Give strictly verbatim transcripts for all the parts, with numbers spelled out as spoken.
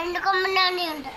രണ്ട് കൊമ്പനാനയുണ്ട്.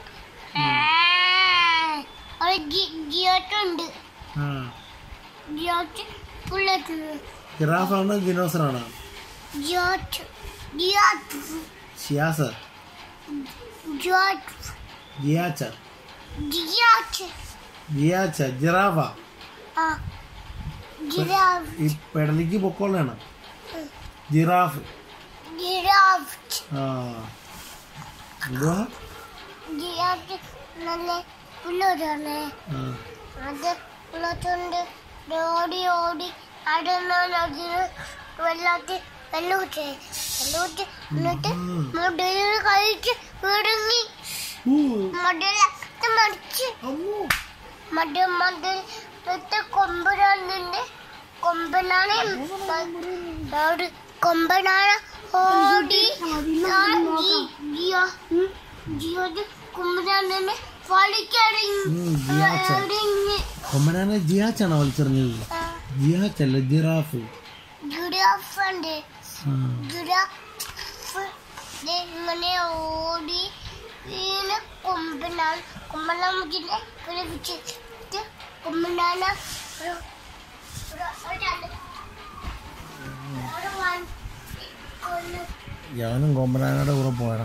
ഒരു ജിയോട്ടുണ്ട്. ജിയോട്ട് പുള്ളറ്റ്. ജിറാഫാണോ ദിനോസറാണോ? ജിയോട്ട് ജിയോട്ട് ഷിയാസ ജിയോട്ട് ജിയാച്ച ജിയോട്ട് ജിയാച്ച ജിറാഫ. ആ ജിറാഫ്. ഈ പെടലിക്ക് പൊക്കോളാണ് ജിറാഫ്. ജിറാഫ്. ആ എന്തുവാ? ജിറാഫ് നല്ല പുള്ളോട്ടാണ്. അത് പുള്ളോട്ടുണ്ട്. ഓടി ഓടി അടന്നാണ് അതിന് വെള്ളത്തിൽ വെള്ളം ഊറ്റി വെള്ളം ഊറ്റി എന്നിട്ട് മുടല് കഴിച്ച് വിടുങ്ങി. മുടലൊക്കെ മറിച്ച് മട മടലത്തെ കൊമ്പനാണിന്റെ കൊമ്പനാണ് കൊമ്പനാണ് ഓടി ജിയോട് കൊമ്പനാനെ വലിച്ചെറിഞ്ഞ്. കൊമ്പനാനെ ജിയാച്ചാണോ വലിച്ചെറിഞ്ഞത്? ജിയാച്ചല്ല ജിറാഫ്. ജിറാഫുണ്ട്. ജിറാഫ് ഇങ്ങനെ ഓടി വീണ് കൊമ്പനാണ് കൊമ്പനാമതിനെ വിളിച്ചിട്ട് കൊമ്പനാന ഞാനും കൊമ്പനാനയുടെ കൂടെ പോയടാ.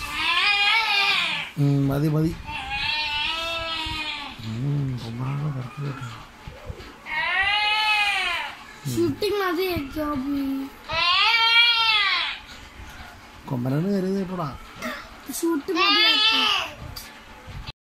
മതി മതി കൊമ്പനാന ഷൂട്ടിംഗ് മതി. കൊമ്പനാന് കരുതി കേട്ടോടാ. ഷൂട്ടിംഗ് മതി.